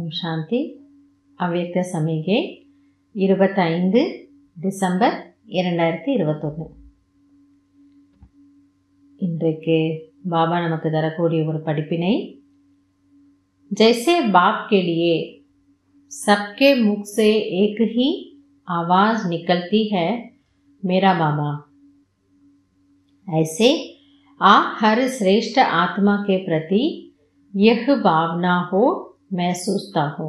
ஓம் சாந்தி. அவ்யக்த சமிகை 25 டிசம்பர் 2021. இன்றைக்கு பாபா நமக்கு தரக்கூடிய ஒரு படிப்பினை, जैसे बाप के लिए सबके मुख से एक ही आवाज निकलती है मेरा बाबा, ऐसे आप हर श्रेष्ठ आत्मा के प्रति यह भावना हो मैं सोचता हूँ.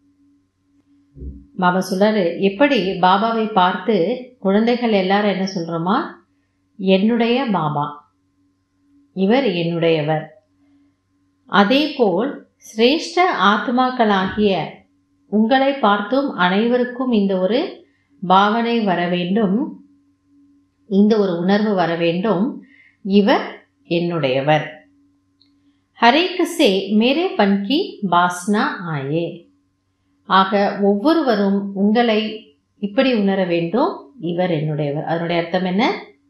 பாபா சொல்றாரு, எப்படி பாபாவை பார்த்து குழந்தைகள் எல்லாரும் என்ன சொல்றோமா, என்னுடைய பாபா, இவர் என்னுடையவர். அதே போல் சிரேஷ்ட ஆத்மாக்களாகிய உங்களை பார்த்தும் அனைவருக்கும் இந்த ஒரு பாவனை வர வேண்டும், இந்த ஒரு உணர்வு வர வேண்டும், இவர் என்னுடையவர். ஹரேக் சே மேரே பன் கி வாஸ்னா ஆயே. ஆக ஒவ்வொருவரும் உங்களை இப்படி உணர வேண்டும், இவர் என்னுடையவர். அதனுடைய அர்த்தம் என்ன?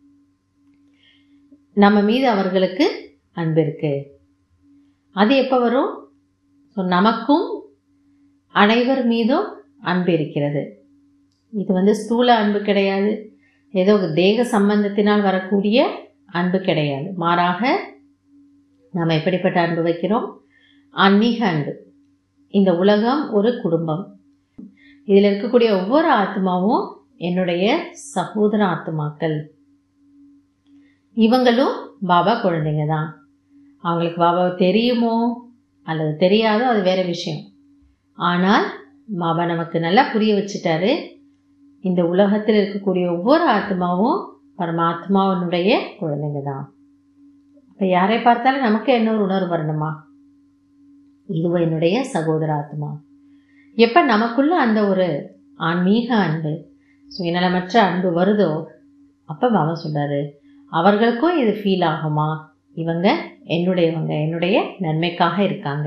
நம்ம மீது அவர்களுக்கு அன்பு இருக்கு. அது எப்போ வரும்? நமக்கும் அனைவர் மீதும் அன்பு இருக்கிறது. இது ஸ்தூல அன்பு கிடையாது, ஏதோ தேக சம்பந்தத்தினால் வரக்கூடிய அன்பு கிடையாது. மாறாக நாம் எப்படிப்பட்ட அன்பு வைக்கிறோம்? ஆன்மீக அன்பு. இந்த உலகம் ஒரு குடும்பம். இதில் இருக்கக்கூடிய ஒவ்வொரு ஆத்மாவும் என்னுடைய சகோதர ஆத்மாக்கள். இவங்களும் பாபா குழந்தைங்க தான். அவங்களுக்கு பாபாவை தெரியுமோ அல்லது தெரியாதோ அது வேற விஷயம். ஆனால் பாபா நமக்கு நல்லா புரிய வச்சுட்டாரு, இந்த உலகத்தில் இருக்கக்கூடிய ஒவ்வொரு ஆத்மாவும் பரமாத்மாவனுடைய குழந்தைங்க தான். இப்போ யாரை பார்த்தாலும் நமக்கு என்ன ஒரு உணர்வு வரணுமா? இதுவோ என்னுடைய சகோதர ஆத்மா. எப்போ நமக்குள்ள அந்த ஒரு ஆன்மீக அன்பு, சுயநலமற்ற அன்பு வருதோ, அப்போ பாபா சொல்றாரு, அவர்களுக்கும் இது ஃபீல் ஆகுமா, இவங்க என்னுடையவங்க, என்னுடைய நன்மைக்காக இருக்காங்க.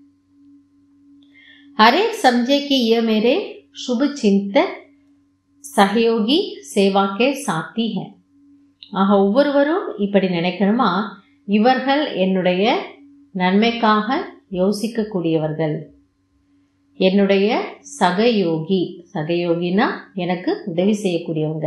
हरेक समझे कि यह मेरे शुभ चिंतक सहयोगी सेवा के साथी है. ஆக ஒவ்வொருவரும் இப்படி நினைக்கணுமா, இவர்கள் என்னுடைய நன்மைக்காக யோசிக்கக்கூடியவர்கள், என்னுடைய சகயோகி. சகயோகினா எனக்கு உதவி செய்யக்கூடியவங்க,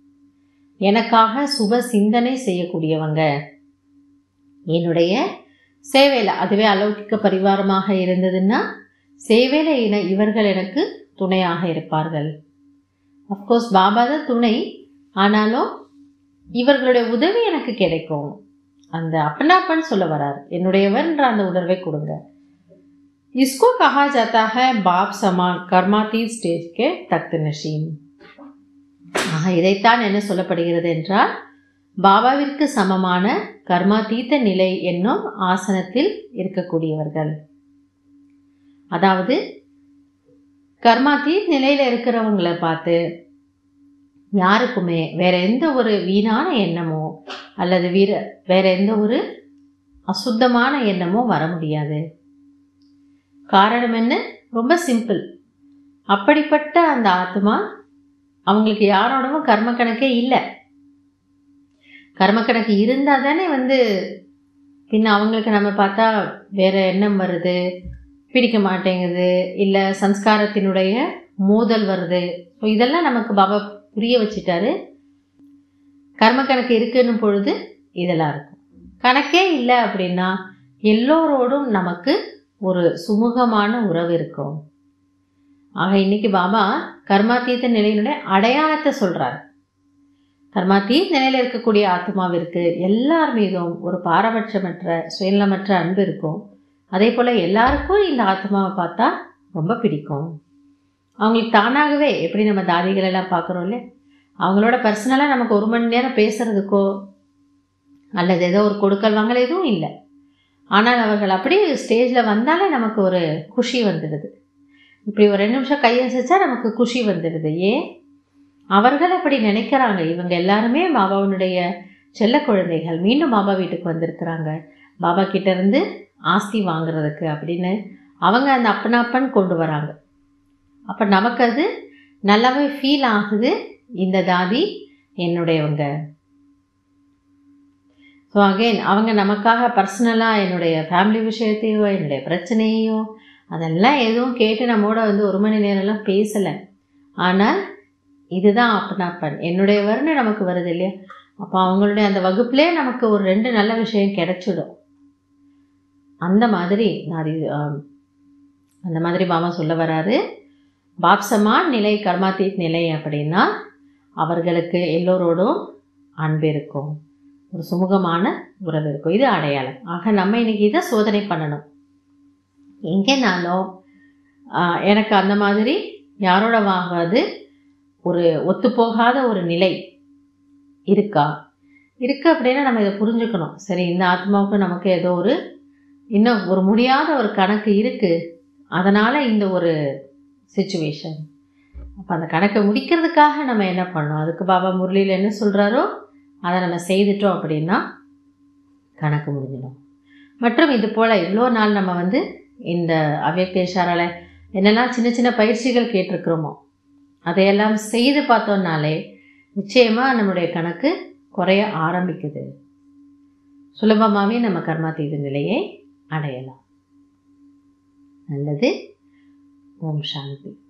எனக்காக சுப சிந்தனை செய்யக்கூடியவங்க, என்னுடைய சேவையில், அதுவே அலௌகிக்க பரிவாரமாக இருந்ததுன்னா சேவையில இவர்கள் எனக்கு துணையாக இருப்பார்கள். அஃப்கோர்ஸ் பாபா தான் துணை, ஆனாலும் இவர்களுடைய உதவி எனக்கு கிடைக்கும். அந்த அப்பனாப்பன் சொல்ல வரார், என்னுடையவர்ன்ற அந்த உணர்வை கொடுங்க. इसको कहा जाता है बाप समान कर्मातीत स्टेज के तख्त नशीन. இதைத்தான் என்ன சொல்லப்படுகிறது என்றால், பாபாவிற்கு சமமான கர்மாதீத்த நிலை என்னும் ஆசனத்தில் இருக்கக்கூடியவர்கள். அதாவது கர்மாதீத் நிலையில இருக்கிறவங்களை பார்த்து யாருக்குமே வேற எந்த ஒரு வீணான எண்ணமோ அல்லது வேற எந்த ஒரு அசுத்தமான எண்ணமோ வர முடியாது. காரணம் என்ன? ரொம்ப சிம்பிள். அப்படிப்பட்ட அந்த ஆத்மா, அவங்களுக்கு யாரோடவும் கர்ம கணக்கே இல்லை. கர்ம கணக்கு இருந்தால் தானே பின்ன அவங்களுக்கு நம்ம பார்த்தா வேற எண்ணம் வருது, பிடிக்க மாட்டேங்குது, இல்லை சம்ஸ்காரத்தினுடைய மோதல் வருது. ஸோ இதெல்லாம் நமக்கு பாபா புரிய வச்சுட்டாரு. கர்ம கணக்கு இருக்குன்னு பொழுது இதெல்லாம் இருக்கும். கணக்கே இல்லை அப்படின்னா எல்லோரோடும் நமக்கு ஒரு சுமூகமான உறவு இருக்கும். ஆக இன்னைக்கு பாபா கர்மாத்தீத்த நிலையினுடைய அடையாளத்தை சொல்றாரு. கர்மாத்தீத் நிலையில் இருக்கக்கூடிய ஆத்மாவிற்கு எல்லார் மீதும் ஒரு பாரபட்சமற்ற சுயநலமற்ற அன்பு இருக்கும். அதே போல் எல்லாருக்கும் இந்த ஆத்மாவை பார்த்தா ரொம்ப பிடிக்கும். அவங்களுக்கு தானாகவே, எப்படி நம்ம தாதிகள் எல்லாம் பார்க்குறோம் இல்லை, அவங்களோட பர்சனலாக நமக்கு ஒரு மணி நேரம் பேசுகிறதுக்கோ அல்லது ஏதோ ஒரு கொடுக்கல் வாங்கல் எதுவும் இல்லை. ஆனால் அவர்கள் அப்படியே ஸ்டேஜில் வந்தாலே நமக்கு ஒரு குஷி வந்துடுது. இப்படி ஒரு 2 நிமிஷம் கையசைச்சா நமக்கு குஷி வந்துடுது. ஏன்? அவர்கள் அப்படி நினைக்கிறாங்க, இவங்க எல்லாருமே பாபாவுடைய செல்ல குழந்தைகள், மீண்டும் பாபா வீட்டுக்கு வந்திருக்கிறாங்க, பாபா கிட்ட இருந்து ஆஸ்தி வாங்குறதுக்கு அப்படின்னு அவங்க அந்த அப்பனாப்பன் கொண்டு வராங்க. அப்போ நமக்கு அது நல்லாவே ஃபீல் ஆகுது, இந்த தாதி என்னுடையவங்க. ஸோ அகெயின் அவங்க நமக்காக பர்சனலாக என்னுடைய ஃபேமிலி விஷயத்தையோ என்னுடைய பிரச்சனையோ அதெல்லாம் எதுவும் கேட்டு நம்மோட வந்து 1 மணி நேரம்லாம் பேசலை. ஆனால் இதுதான் அப்பனாப்பன் என்னுடைய வருணம் நமக்கு வருது இல்லையா, அப்போ அவங்களுடைய அந்த வகுப்புலேயே நமக்கு ஒரு 2 நல்ல விஷயம் கிடைச்சிடும். அந்த மாதிரி அந்த மாதிரி பாபா சொல்ல வராரு. பாப்சமான் நிலை கர்மாதீத் நிலை அப்படின்னா அவர்களுக்கு எல்லோரோடும் அன்பு இருக்கும், ஒரு சுமூகமான உறவு இருக்கும். இது அடையாளம். ஆக நம்ம இன்னைக்கு இதை சோதனை பண்ணணும். எங்கேனாலும் எனக்கு அந்த மாதிரி யாரோட வாங்காது ஒரு ஒத்துப்போகாத ஒரு நிலை இருக்கா இருக்கு அப்படின்னா நம்ம இதை புரிஞ்சுக்கணும். சரி, இந்த ஆத்மாவுக்கு நமக்கு ஏதோ இன்னும் ஒரு முடியாத ஒரு கணக்கு இருக்குது, அதனால் இந்த ஒரு சிச்சுவேஷன். அப்போ அந்த கணக்கை முடிக்கிறதுக்காக நம்ம என்ன பண்ணோம், அதுக்கு பாபா முரளியில் என்ன சொல்கிறாரோ அதை நம்ம செய்துட்டோம் அப்படின்னா கணக்கு முடிஞ்சிடும். மற்றும் இது போல் இவ்வளோ நாள் நம்ம வந்து இந்த அவ்யக்த இஷாரால என்னெல்லாம் சின்ன சின்ன பயிற்சிகள் கேட்டிருக்கிறோமோ அதையெல்லாம் செய்து பார்த்தோம்னாலே நிச்சயமாக நம்முடைய கணக்கு குறைய ஆரம்பிக்குது. சுலபமாகவே நம்ம கர்மாதீத நிலையை அடையலாம். நல்லது. ஓம் சாந்தி.